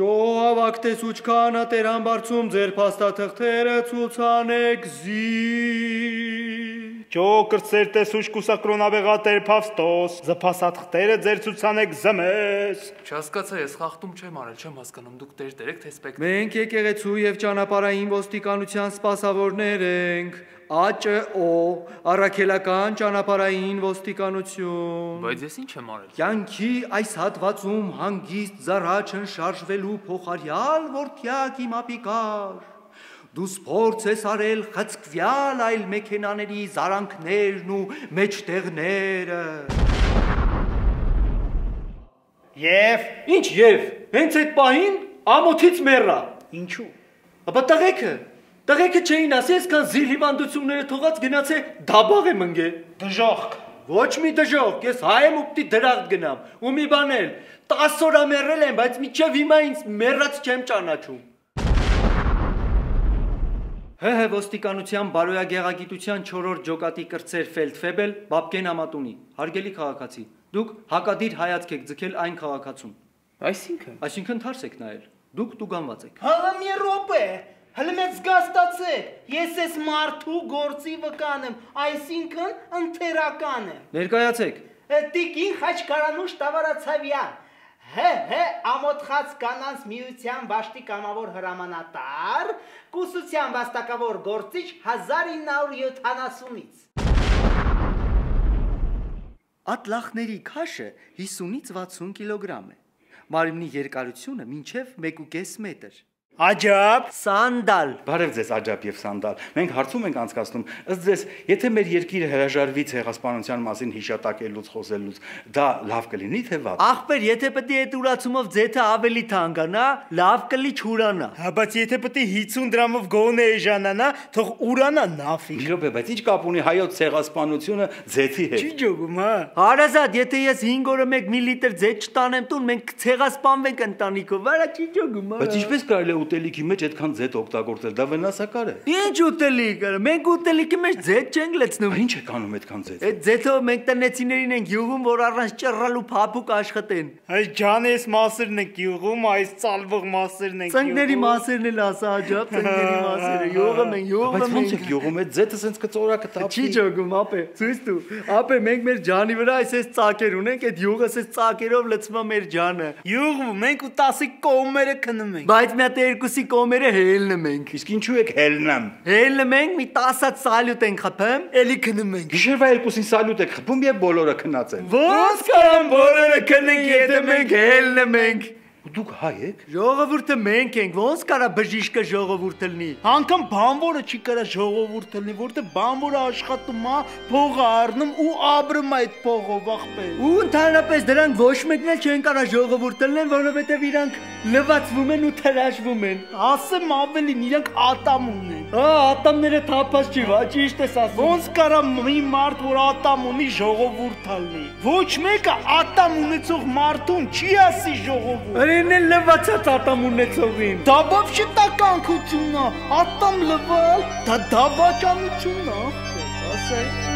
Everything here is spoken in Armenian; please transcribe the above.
Ժողովակ տեսուչքանա տերան բարձում ձեր փաստաթղթերը ցուցանեք Ջո կրծեր տեսուչ կուսակրոնաբեղա տեր Փավստոս, զփասաթղթերը ձեր ցուցանեք զմես։ Չհասկացա, ես խախտում չեմ արել, չեմ հասկանում, դուք տերեք թե սպեկտր։ Մենք եկեղեցու եւ ճանապարհային ոստիկանության սպասավորներ ենք, ԱՃՕ, առաքելական ճանապարհային ոստիկանություն։ Բայց ես ինչ եմ արել։ Կյանքի այս հատվածում հանգիստ զառաչն շարժվելու փոխարյալ որդյակ իմ ապիկար։ Դու սփորձ ես արել խցկվյալ այլ մեքենաների զարանքներն ու մեջտեղները։ Եվ Ինչ եւ, հենց այդ պահին ամոթից մեռա։ ինչու։ Ապա տղեկը չէին ասի, այսքան զիլ հիվանդությունները թողած գնացե դաբաղ եմ ընկել։ Դժոխք։ Ոչ մի դժոխք, ես հայ եմ ու պիտի դրախտ գնամ։ Ու մի բան էլ, 10 օր մեռել եմ, բայց մինչև հիմա ինձ մեռած չեմ ճանաչում։ ՀՀ ոստիկանության բարոյագեղագիտության 4-րդ ջոկատի կրծեր Ֆելդֆեբել Բաբկեն Ամատունի, հարգելի քաղաքացի, դուք հակադիր հայացք եք ձգել այն քաղաքացուն։ Այսինքն թարս եք նայել, դուք տուգանված եք։ Հաղա մի րոպե, հələ մեծ զգաստացեք, ես ես մարդու գործի վկան եմ, այսինքն ընթերական եմ։ Ներկայացեք։ Տիկին Խաչկարանուշ Տավարացավյան, ՀՀ ամոթխած կանանց միության վաշտի կամավոր հրամանատար, կուսության վաստակավոր գործիչ 1970-ից։ Ատլախների քաշը 50-ից 60 կիլոգրամ է։ Մարմնի երկարությունը մինչև 1.5 մետր։ Աջապ։ Սանդալ։ Բարև ձեզ Աջապ եւ Սանդալ։ Մենք հարցում ենք անցկացնում, ըստ ձեզ, եթե մեր երկիրը հրաժարվի ցեղասպանության մասին հիշատակելուց խոսելուց, դա լավ կլինի թե վատ։ Ախպեր, եթե պետք է այդ ուրացումով ձեթը ավելի թանկանա, լավ կլի չուրանա։ Հա, բայց եթե պետք է 50 դրամով գոնե էժանանա, թող ուրանա նավի։ Մի րոպե, բայց ինչ կապ ունի հայոց ցեղասպանությունը ձեթի հետ։ Չի ջոգում, հա։ Հարազատ, եթե ես 5 օրը 1 միլիտր ձեթ չտանեմ տուն, մենք ցեղասպանվենք ընտանիքով, վարա չի ջոգում, հա։ Բայց ինչպես կարելի է ուտելիքի մեջ այդքան ձեթ օգտագործել, դա վնասակար է։ Ինչ ուտելիք, մենք ուտելիքի մեջ ձեթ չենք լցնում։ Ինչ եք անում այդքան ձեթ։ Այդ ձեթով մենք տնեցիներին ենք յուղում, որ առանց ճռռալու փափուկ աշխատեն։ Այս ջանես մասերն եք յուղում, այս ծալվող մասերն եք յուղում։ Ծնկների մասերն էլ ասա Աջապ, ծնկների մասերը, յուղում են, յուղում Բայց են։ ոնց եք յուղում այդ ձեթը սենց կծորակը տապի։ Չի ջոգում, ապե, ցույց տու։ Ապե մենք մեր ջանի վրա այսպես ծակեր ունենք, այդ յուղը այսպես ծակերով լցվում է մեր ջանը։ Յուղում մենք ու 10-ի կողմերը քնում ենք։ Բայց մի հատ երկուսի կողմերը հելնում ենք։ Իսկ ինչու եք հելնամ։ Հելնում ենք, մի 10 սալյուտ ենք խփում, էլի քնում ենք։ Գիշերվա 2-ին սալյուտ եք խփում եւ բոլորը քնած են։ Ոնց կարամ բոլորը քնենք, եթե մենք հելնում ենք։ Դուք հայ եք։ Ժողովուրդը մենք ենք, ոնց կարա բժիշկը ժողովուրդ լինի։ Անկամ բանվորը չի կարա ժողովուրդ լինի, որտեղ բանվորը աշխատում է, փողը առնում ու ապրում այդ փողով ախպեր։ Ու ընդհանրապես դրանք ոչ մեկն էլ չեն կարա ժողովուրդ լինեն, որովհետև իրանք լվացվում են ու թրաշվում են։ Ասեմ ավելին, իրանք ատամ ունեն։ Հա, ատամները թափած չի, վա, ճիշտ ես ասում։ Ոնց կարա մի մարդ, որ ատամ ունի, ժողովուրդ լինի։ Ոչ մեկը ատամ ունեցող մարդուն չի ասի ժողովուրդ։ Այն էլ լվացած ատամ ունեցողին։ Դա բաբշե տականքությունն է, ատամ լվալ, դա դավաճանությունն է, ախպեր, ասա։